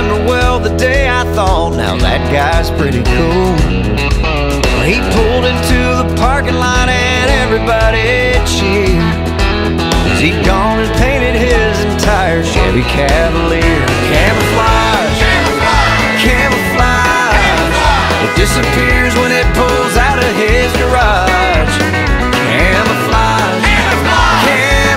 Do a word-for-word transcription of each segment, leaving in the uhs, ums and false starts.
remember well the day I thought, now that guy's pretty cool. He pulled into the parking lot and everybody cheered, as he'd gone and painted his entire Chevy Cavalier. Camouflage, camouflage, camouflage. It disappears when it pulls out of his garage. Camouflage, camouflage,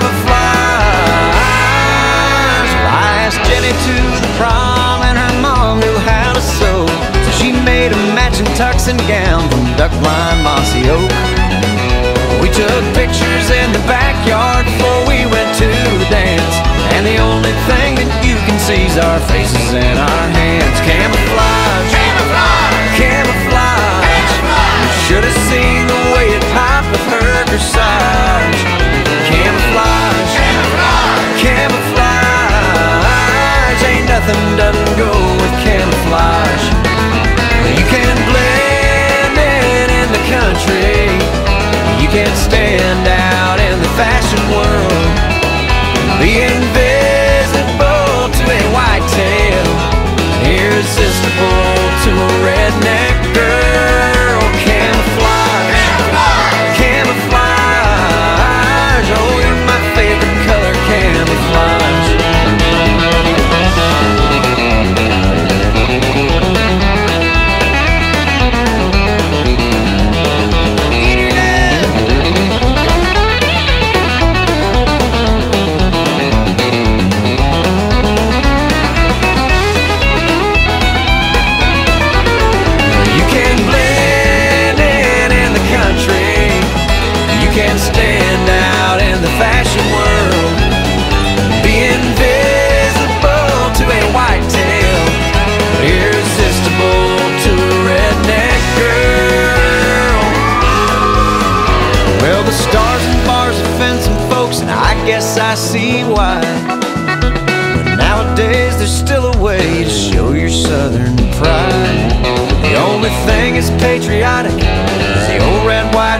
camouflage. Well, I asked Jenny to the prom and her mom knew how to sew, so she made a matching tux and gown from duck blind mossy oak. We took pictures in the backyard before we went to the dance, and the only thing that you can see is our faces and our hands. Camouflage, camouflage, camouflage. You should have seen the way it popped with her corsage. Camouflage, camouflage, camouflage. Ain't nothing doesn't go with camouflage. You can blend in in the country, you can't stand out in the fashion world. Be invisible to a whitetail, irresistible to a redneck girl. Camouflage, camouflage. Oh, you're my favorite color, camouflage. Can't stand out in the fashion world. Be invisible to a whitetail, irresistible to a redneck girl. Well, the stars and bars offend some folks, and I guess I see why. But nowadays there's still a way to show your southern pride. The only thing is patriotic is the old red, white,